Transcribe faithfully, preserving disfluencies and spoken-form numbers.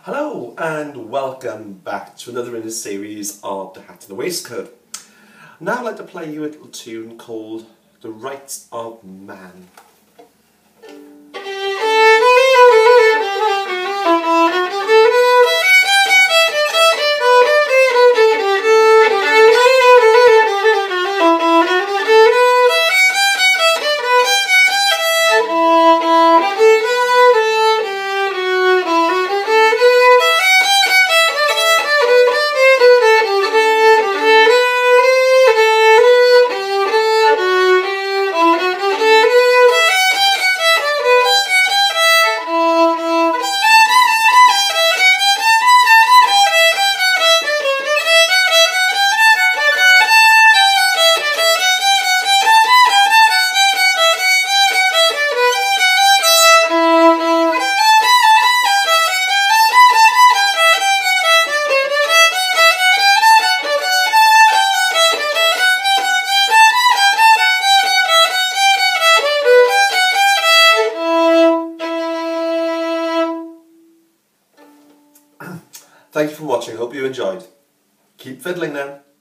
Hello and welcome back to another in a series of the Hat and Waistcoat. Now I'd like to play you a little tune called The Rights of Man. Thank you for watching, hope you enjoyed. Keep fiddling now.